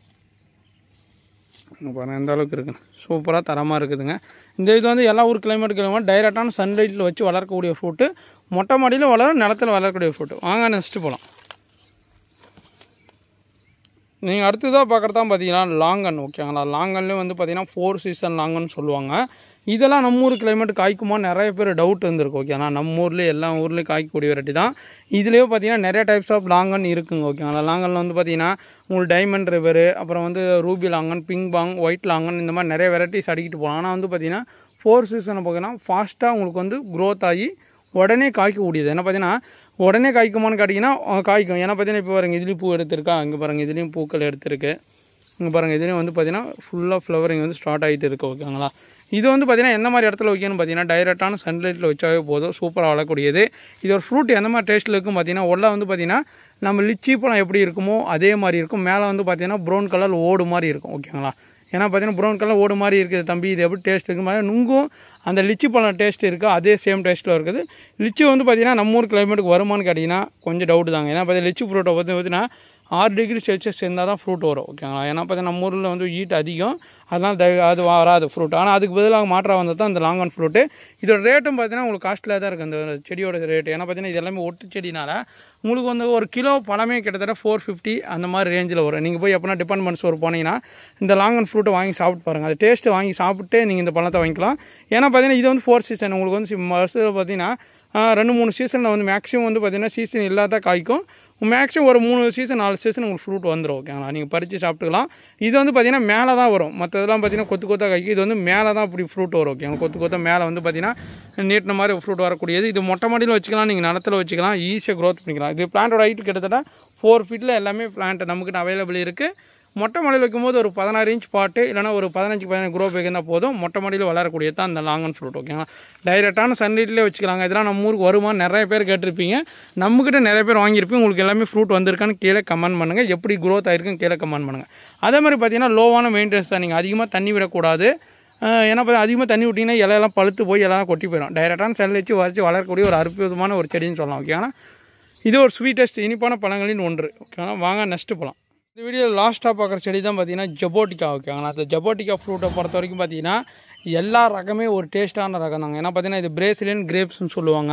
பாருங்கள், எந்த அளவுக்கு இருக்குங்க, சூப்பராக தரமாக இருக்குதுங்க. இந்த இது வந்து எல்லா ஊர் கிளைமேட்டுக்கு கிளைமேட் டைரெக்டான சன்லைட்டில் வச்சு வளர்க்கக்கூடிய ஃப்ரூட்டு, மொட்டை மாடியில் வளரும், நிலத்தில் வளரக்கூடிய ஃப்ரூட்டு. வாங்க நெக்ஸ்ட்டு போகலாம். நீங்கள் அடுத்ததாக பார்க்குறதா பார்த்தீங்கன்னா லாங்கன் ஓகேங்களா. லாங்கன்லேயும் வந்து பார்த்தீங்கன்னா ஃபோர் சீசன் லாங்கன்னு சொல்லுவாங்க. இதெல்லாம் நம்ம ஊர் கிளைமேட் காய்க்குமா நிறைய பேர் டவுட் வந்துருக்கு ஓகேங்களா. நம்ம ஊர்லேயே எல்லா ஊர்லேயும் காய்க்கக்கூடிய வெரைட்டி தான். இதுலேயே பார்த்தீங்கன்னா நிறைய டைப்ஸ் ஆஃப் லாங்கன் இருக்குங்க ஓகேங்களா. லாங்கனில் வந்து பார்த்தீங்கன்னா உங்களுக்கு டைமண்ட் ரிவரு, அப்புறம் வந்து ரூபி லாங்கன், பிங்க் பாங், ஒயிட் லாங்கன், இந்த மாதிரி நிறைய வெரைட்டிஸ் அடிக்கிட்டு போகலாம். ஆனால் வந்து பார்த்தீங்கன்னா ஃபோர் சீசனை பார்த்தீங்கன்னா ஃபாஸ்ட்டாக உங்களுக்கு வந்து க்ரோத் ஆகி உடனே காய்க்கக்கூடியது. என்ன பார்த்தீங்கன்னா உடனே காய்க்குமான்னு கேட்டிங்கன்னா காய்க்கும். ஏன்னா பார்த்தீங்கன்னா இப்போ பாருங்கள் இதுலேயும் பூ எடுத்திருக்கா, இங்கே பாருங்கள் இதுலேயும் பூக்கள் எடுத்திருக்கு, இங்கே பாருங்கள் இதுலேயும் வந்து பார்த்தீங்கன்னா ஃபுல்லாக ஃப்ளவரிங் வந்து ஸ்டார்ட் ஆகிட்டு இருக்குது ஓகேங்களா. இது வந்து பார்த்தீங்கன்னா எந்த மாதிரி இடத்துல வைக்கணும்னு பார்த்தீங்கன்னா டைரெக்டான சன்லைட்டில் வச்சாவே போதும், சூப்பராக வளரக்கூடியது. இது ஒரு ஃப்ரூட் எந்த மாதிரி டேஸ்ட்டில் இருக்கும் பார்த்தீங்கன்னா உள்ள வந்து பார்த்தீங்கன்னா நம்ம லிச்சி பழம் எப்படி இருக்குமோ அதே மாதிரி இருக்கும். மேலே வந்து பார்த்தீங்கன்னா ப்ரௌன் கலர் ஓடு மாதிரி இருக்கும் ஓகேங்களா. ஏன்னா பார்த்தீங்கன்னா ப்ரௌன் கலர் ஓடு மாதிரி இருக்குது தம்பி, இது எப்படி டேஸ்ட் இருக்குது மாதிரி நுங்கும் அந்த லிச்சி பழம் டேஸ்ட் இருக்குது, அதே சேம் டேஸ்ட்டில் இருக்குது. லிச்சி வந்து பார்த்தீங்கன்னா நம்ம ஊர் கிளைமேட்டுக்கு வருமானு கேட்டிங்கன்னா கொஞ்சம் டவுட் தாங்க. ஏன்னா பார்த்தீங்கன்னா லிச்சி ஃப்ரூட்டை பார்த்து பார்த்தீங்கன்னா ஆறு டிகிரி செல்சியஸ் இருந்தால் தான் ஃப்ரூட் வரும் ஓகேங்களா. ஏன்னா பார்த்தீங்கன்னா நம்ம ஊரில் வந்து ஹீட் அதிகம், அதனால் தயவு அது வராது ஃப்ரூட். ஆனால் அதுக்கு பதிலாக மாற்றாக வந்தது தான் இந்த லாங்கன் ஃப்ரூட்டு. இதோட ரேட்டும் பார்த்தீங்கன்னா உங்களுக்கு காஸ்ட்லியாக தான் இருக்குது அந்த செடியோட ரேட்டு. ஏன்னா பார்த்தீங்கன்னா இது எல்லாமே ஒட்டு செடினால உங்களுக்கு வந்து ஒரு கிலோ பழமே கிட்டத்தட்ட ஃபோர் ஃபிஃப்டி அந்த மாதிரி ரேஞ்சில் வரும். நீங்கள் போய் எப்போனா டிபார்ட்மெண்ட் ஸ்டோர் போனீங்கன்னா இந்த லாங்கன் ஃப்ரூட்டை வாங்கி சாப்பிட்டு பாருங்கள், அது டேஸ்ட்டு வாங்கி சாப்பிட்டு நீங்கள் இந்த பழத்தை வாங்கிக்கலாம். ஏன்னா பார்த்தீங்கன்னா இது வந்து ஃபோர் சீசன், உங்களுக்கு வந்து வருஷத்தில் பார்த்தீங்கன்னா ரெண்டு மூணு சீசனில் வந்து மேக்ஸிமம் வந்து பார்த்தீங்கன்னா சீசன் இல்லாத காய்க்கும். மேக்ஸிமம் ஒரு மூணு சீசன் நாலு சீசன் உங்களுக்கு ஃப்ரூட் வந்துடும் ஓகேங்களா. நீங்கள் பறித்து சாப்பிட்டுக்கலாம். இது வந்து பார்த்தீங்கன்னா மேலே தான் வரும், மற்றதெல்லாம் பார்த்தீங்கன்னா கொத்து கொத்தாக காய்க்கும். இது வந்து மேலே தான் இப்படி ஃப்ரூட் வரும் ஓகேங்களா. கொத்து கொத்தாக மேலே வந்து பார்த்தீங்கன்னா நீட்டின மாதிரி ஃப்ரூட் வரக்கூடியது. இது மொட்டை மாடியில் வச்சுக்கலாம், நீங்கள் நிலத்தில் வச்சுக்கலாம், ஈஸியாக க்ரோத் பண்ணிக்கலாம். இது பிளான்ட்டோட ஹைட்டு கிட்டத்தட்ட ஃபோர் ஃபீட்டில் எல்லாமே பிளான்ட் நம்மக்கிட்ட அவைலபிள் இருக்குது. மொட்டை மாடியில் வைக்கும்போது ஒரு பதினாறு இன்ச் பாட்டு இல்லைனா ஒரு பதினஞ்சு பதினஞ்சு க்ரோ பேக் இருந்தால் போதும். மொட்டை மாடியில் வளரக்கூடியது தான் அந்த லாங்கன் ஃப்ரூட் ஓகேங்களா. டைரெக்டான சன்லைட்லேயே வச்சுக்கலாங்க. இதெல்லாம் நம்ம ஊருக்கு வருமா நிறைய பேர் கேட்டிருப்பீங்க, நம்மக்கிட்ட நிறைய பேர் வாங்கியிருப்பீங்க. உங்களுக்கு எல்லாமே ஃப்ரூட் வந்திருக்கான்னு கீழே கமெண்ட் பண்ணுங்கள், எப்படி க்ரோத் ஆகிருக்குன்னு கீழே கமெண்ட் பண்ணுங்கள். அதே மாதிரி பார்த்தீங்கன்னா லோவான மெயின்டெனன்ஸ் தான், நீங்கள் அதிகமாக தண்ணி விடக்கூடாது. ஏன்னா பார்த்தா அதிகமாக தண்ணி விட்டிங்கன்னா இலையெல்லாம் பழுத்து போய் எல்லாம் கொட்டி போயிடும். டைரெக்டான சன்லைட் வச்சு வச்சு வளரக்கூடிய ஒரு அற்புதமான ஒரு செடின்னு சொல்லலாம் ஓகேங்களா. இது ஒரு ஸ்வீட்டஸ்ட் இனிப்பான பழங்களின் ஒன்று ஓகேங்களா. வாங்க நெக்ஸ்ட்டு போகலாம். இந்த வீடியோ லாஸ்ட்டாக பார்க்குற செடி தான் பார்த்தீங்கன்னா ஜபோட்டிக்கா ஓகேங்களா. அந்த ஜபோட்டிக்கா ஃப்ரூட்டை பொறுத்த வரைக்கும் பார்த்தீங்கன்னா எல்லா ரகமே ஒரு டேஸ்ட்டான ரகம் தாங்க. ஏன்னா பார்த்தீங்கன்னா இது பிரேசிலியன் கிரேப்ஸ்னு சொல்லுவாங்க,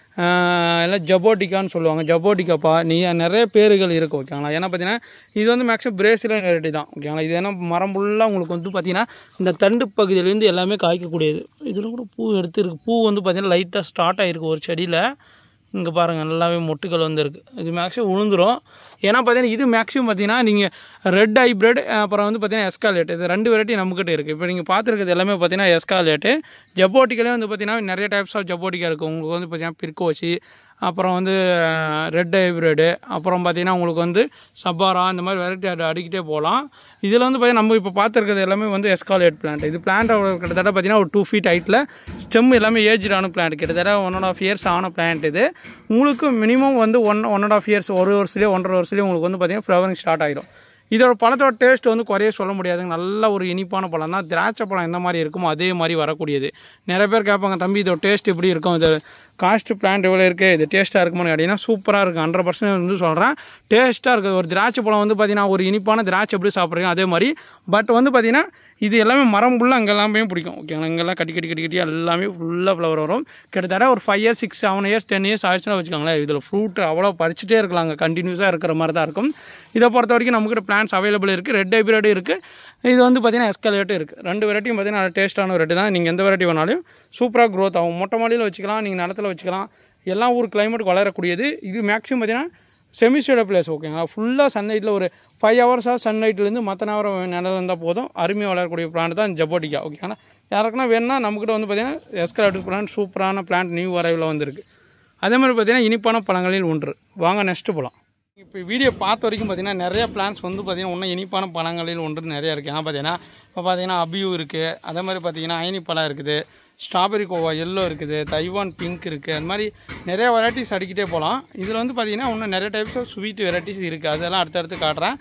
இல்லை ஜபோட்டிக்கான்னு சொல்லுவாங்க. ஜபோட்டிக்காப்பா நீ நிறைய பேர்கள் இருக்குது ஓகேங்களா. ஏன்னா பார்த்தீங்கன்னா இது வந்து மேக்ஸிமம் பிரேசிலியன் வெரைட்டி தான் ஓகேங்களா. இது ஏன்னா மரம் ஃபுல்லாக உங்களுக்கு வந்து பார்த்தீங்கன்னா இந்த தண்டு பகுதியிலேருந்து எல்லாமே காய்க்கக்கூடியது. இதில் கூட பூ எடுத்துருக்கு, பூ வந்து பார்த்தீங்கன்னா லைட்டாக ஸ்டார்ட் ஆகிருக்கு ஒரு செடியில். இங்கே பாருங்கள் நல்லாவே மொட்டுக்கள் வந்து இருக்குது. இது மேக்ஸிமம் உளுந்துரும். ஏன்னா பார்த்தீங்கன்னா இது மேக்ஸிமம் பார்த்தீங்கன்னா நீங்கள் ரெட் ஹைப்ரிட் அப்புறம் வந்து பார்த்தீங்கன்னா எஸ்காலேட், இது ரெண்டு வெரைட்டி நம்மக்கிட்ட இருக்குது. இப்போ நீங்கள் பார்த்துருக்கிறது எல்லாமே பார்த்தீங்கன்னா எஸ்காலேட்டு. ஜபோட்டிக்கலே வந்து பார்த்தீங்கன்னா நிறைய டைப்ஸ் ஆஃப் ஜபோட்டிக்கா இருக்குது. உங்களுக்கு வந்து பார்த்தீங்கன்னா பிர்கோச்சி, அப்புறம் வந்து ரெட் ஹைப்ரிடு, அப்புறம் பார்த்தீங்கன்னா உங்களுக்கு வந்து சப்பாரா, இந்த மாதிரி வெரைட்டி அடி அடிக்கிட்டே போகலாம். இதில் வந்து பார்த்தீங்கன்னா நம்ம இப்போ பார்த்துருக்கிறது எல்லாமே வந்து எஸ்காலேட் பிளான்ட். இது பிளான்ட் கிட்டத்தட்ட பார்த்தீங்கன்னா ஒரு டூ ஃபீட் ஹைட்டில் ஸ்டெம் எல்லாமே ஏஜ்டான பிளான்ட், கிட்டத்தட்ட ஒன் அண்ட் ஆஃப் இயர்ஸ் ஆன பிளான்ட். இது உங்களுக்கு மினிமம் வந்து one one and half years ஒரு வருஷத்துலேயே ஒன்றரை வருஷத்துலேயே உங்களுக்கு வந்து பார்த்தீங்கன்னா ஃப்ளவரிங் ஸ்டார்ட் ஆகிடும். இதோட பழத்தோட டேஸ்ட் வந்து குறைய சொல்ல முடியாதுங்க, நல்ல ஒரு இனிப்பான பழம் தான். திராட்சை பழம் எந்த மாதிரி இருக்குமோ அதே மாதிரி வரக்கூடியது. நிறைய பேர் கேட்பாங்க தம்பி இதோட டேஸ்ட் எப்படி இருக்கும், இது காஸ்ட் பிளான்ட் எவ்வளோ இருக்குது, இது டேஸ்ட்டாக இருக்குமான்னு கேட்டிங்கன்னா சூப்பராக இருக்குது. ஹண்ட்ரட் பர்சன்ட் வந்து சொல்கிறேன் டேஸ்ட்டாக இருக்குது. ஒரு திராட்சை பழம் வந்து பார்த்தீங்கன்னா ஒரு இனிப்பான திராட்சை எப்படி சாப்பிட்றீங்க அதே மாதிரி. பட் வந்து பார்த்தீங்கன்னா இது எல்லாமே மரம் ஃபுல்லாக அங்கே எல்லாமே பிடிக்கும் ஓகேங்களா. இங்கெல்லாம் கட்டி கட்டி கட்டி கட்டி எல்லாமே ஃபுல்லாக ஃப்ளவர் வரும். கிட்டத்தட்ட ஒரு five years six seven years ten years ஆயிடுச்சுன்னா வச்சுக்கோங்களேன். இதில் ஃப்ரூட் அவ்வளோ பறிச்சுட்டே இருக்கலாங்க, கண்டினியூஸாக இருக்கிற மாதிரி தான் இருக்கும். இதை பொறுத்த வரைக்கும் நம்மக்கிட்ட பிளான்ஸ் அவைலபிள் இருக்குது. ரெட் ஹைப்ரிட் இருக்குது, இது வந்து பார்த்தீங்கன்னா எஸ்காலேட்டும் இருக்குது. ரெண்டு வெரைட்டியும் பார்த்தீங்கன்னா டேஸ்ட்டான வெரைட்டி தான். நீங்கள் எந்த வெரைட்டி வேணாலும் சூப்பராக க்ரோத் ஆகும். மொட்டை மாடியில் வச்சுக்கலாம், நீங்கள் நிலத்தில் வச்சுக்கலாம், எல்லா ஊர் கிளைமேட்டுக்கு வளரக்கூடியது. இது மேக்ஸிமம் பார்த்தீங்கன்னா செமிஸ்டேட் பிளேஸ் ஓகேங்களா. ஃபுல்லாக சன்லைட்டில் ஒரு ஃபைவ் ஹவர்ஸாக சன்லைட்லேருந்து மற்ற நேரம் நிலம் இருந்தால் போதும். அருமையாக வளரக்கூடிய பிளான்ட் தான் ஜபோட்டிக்கா ஓகேங்களா. யாருக்குன்னா வேணுன்னா நம்மக்கிட்ட வந்து பார்த்தீங்கன்னா எஸ்காலேட் பிளான்ட் சூப்பரான பிளான்ட் நியூ வரைவில் வந்துருக்கு. அதே மாதிரி பார்த்தீங்கன்னா இனிப்பான பழங்களில் ஒன்று. வாங்க நெக்ஸ்ட்டு போகலாம். இப்போ வீடியோ பார்த்த வரைக்கும் பார்த்தீங்கன்னா நிறைய பிளான்ஸ் வந்து பார்த்தீங்கன்னா இன்னும் இனிப்பான பழங்களில் ஒன்று நிறையா இருக்குது. ஏன்னா பார்த்தீங்கன்னா இப்போ பார்த்தீங்கன்னா அபியூ இருக்குது, அதே மாதிரி பார்த்தீங்கன்னா ஐனி பழம் இருக்குது, ஸ்ட்ராபெரி கோவா எல்லோ இருக்குது, தைவான் பிங்க் இருக்குது, அது மாதிரி நிறைய வெரைட்டிஸ் அடிக்கிட்டே போகலாம். இதில் வந்து பார்த்தீங்கன்னா இன்னும் நிறைய டைப்ஸ் ஆஃப் ஸ்வீட் வெரைட்டிஸ் இருக்குது, அதெல்லாம் அடுத்தடுத்து காட்டுறேன்.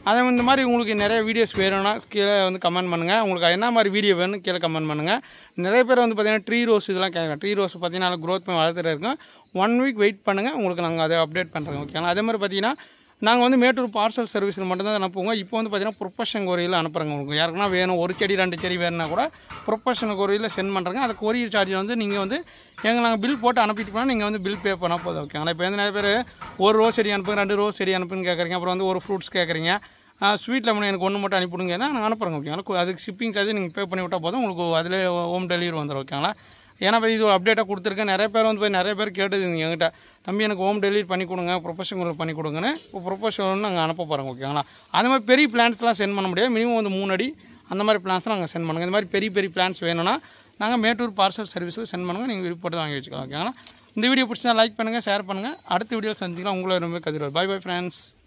அதே இந்த மாதிரி உங்களுக்கு நிறைய வீடியோஸ் வேணும்னா கீழே வந்து கமெண்ட் பண்ணுங்கள். உங்களுக்கு என்ன மாதிரி வீடியோ வேணும்னு கீழே கமெண்ட் பண்ணுங்கள். நிறைய பேர் வந்து பார்த்தீங்கன்னா ட்ரீ ரோஸ் இதெல்லாம் கேட்குறேன். ட்ரீ ரோஸ் பார்த்தீங்கன்னா க்ரோத் பண்ணி வளர்த்துட்டு இருக்கோம். ஒன் வீக் வெயிட் பண்ணுங்கள், உங்களுக்கு நாங்கள் அதை அப்டேட் பண்ணுறோம். ஓகேங்களா? அதே மாதிரி பார்த்தீங்கன்னா நாங்கள் வந்து மேட்டூர் பார்சல் சர்வீஸில் மட்டும்தான் அனுப்புவோங்க. இப்போ வந்து பார்த்தீங்கன்னா ப்ரொஃபஷன் கொரியில் அனுப்புகிறோங்க. உங்களுக்கு யாருக்குன்னா வேணும் ஒரு செடி ரெண்டு செடி வேணுன்னா கூட ப்ரொஃபஷன் கொரியில் சென்ட் பண்ணுறங்க. அந்த கொரியர் சார்ஜ் வந்து நீங்கள் வந்து எங்கள் நாங்கள் பில் போட்டு அனுப்பிட்டு போனால் நீங்கள் வந்து பில் பே பண்ணால் போதும். ஓகேங்களா? இப்போ வந்து நிறைய பேர் ஒரு ரோஸ் செடி அனுப்புங்க, ரெண்டு ரோஸ் செடி அனுப்புன்னு கேட்குறீங்க. அப்புறம் வந்து ஒரு ஃப்ரூட்ஸ் கேட்குறீங்க. ஸ்வீட் லெமன் எனக்கு ஒன்று மட்டும் அனுப்பிவிடுங்கன்னா நாங்கள் அனுப்புகிறோங்க. ஓகேங்களா? அதுக்கு ஷிப்பிங் சார்ஜ் நீங்கள் பே பண்ணி விட்டால் போதும், உங்களுக்கு அதில் ஹோம் டெலிவரி வந்துடும். ஓகேங்களா? ஏன்னா இது ஒரு அப்டேட்டாக கொடுத்துருக்கேன். நிறைய பேர் வந்து போய் நிறைய பேர் கேட்டது என்கிட்ட, தம்பி எனக்கு ஹோம் டெலிவரி பண்ணி கொடுங்க, ப்ரொஃபஷனல் பண்ணி கொடுங்கன்னு. இப்போ ப்ரொஃபஷனல் நாங்கள் அனுப்ப போகிறோம். ஓகேங்களா? அந்த மாதிரி பெரிய பிளான்ஸ்லாம் சென்ட் பண்ண முடியாது. மினிமம் வந்து மூணு அடி அந்த மாதிரி பிளான்ஸ்லாம் நாங்கள் சென்ட் பண்ணுங்கள். இந்த மாதிரி பெரிய பெரிய பிளான்ஸ் வேணும்னா நாங்கள் மேட்டூர் பார்சல் சர்வீஸில் சென்ட் பண்ணுங்கள். நீங்கள் விருப்பப்பட்டு வாங்கி வச்சுக்கலாம். ஓகேங்களா? இந்த வீடியோ பிடிச்சா லைக் பண்ணுங்கள், ஷேர் பண்ணுங்கள். அடுத்த வீடியோ சந்திக்கலாம். உங்களை ரொம்ப கதிரவர். By bye friends.